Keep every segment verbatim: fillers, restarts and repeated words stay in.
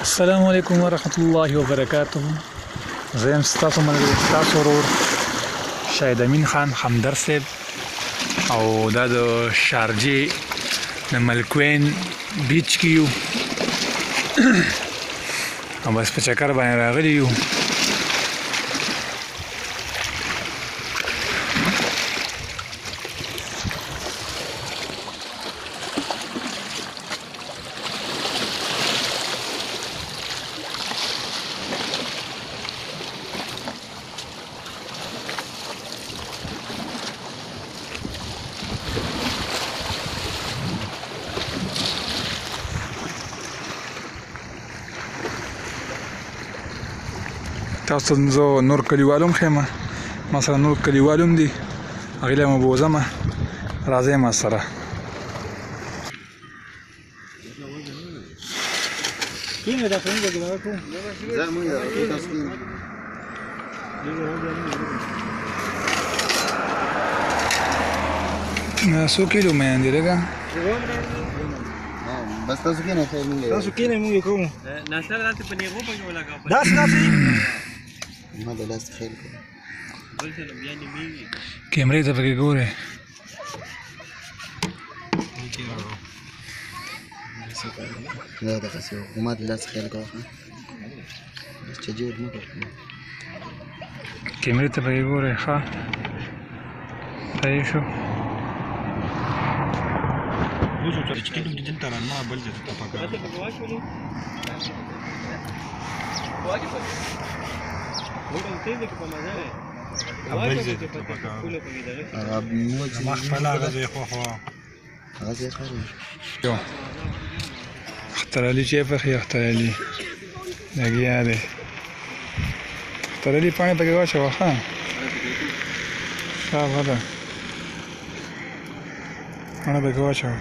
السلام علیکم ورحمت الله وبرکاته. زه یم ستاسو ملګری ستاسو ورور شاهد امین خان همدر صاحب او دا د شارجې د ملکوین بیچ کې یو او بس په چکر باندې راغلي یو. تاسو ته زه نور کلیوالو هم ښیم، ما سره نور کلیوال هم دي، هغوی له مې بوځم. راځئ ما سره. څو کیلو میان دي لږه؟ بس تاسو کېنئ خیر مونږ تاسو کېنئ مونږ یې کوو. ناشته داسې په نیغو پکې ولګوه. داسې داسې ما د لاس خیل کړو. بل څه نو بیا نیمېږي. کیمرې ته پکې ګورئ. دا دغسې و خو ما د لاس خیل کړو ښه بس چې جوړ مه کړو. کیمرې ته پکې ګورئ. ښه صحیح شو. اختر علي چې پخې اختر علي لګیا دی. اختر علي پاڼې پکې واچوه. ښه ښه ده پاڼه پکې واچوه.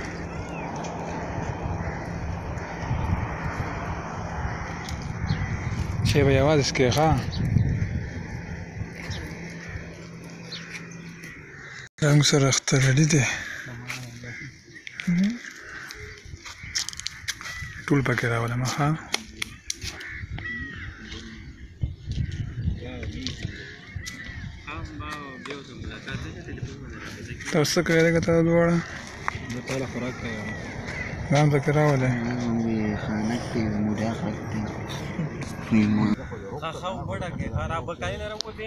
چې به یوازې څکې. ښه موږ سره اختر علي دی، ټول پکې راولم. ښه تاسو څه کوئ لکه تاسو دواړه؟ ځان پکې راولئ. خانک دی موډا خلک دی ښه وبډه کې خراب کای نه راوځي.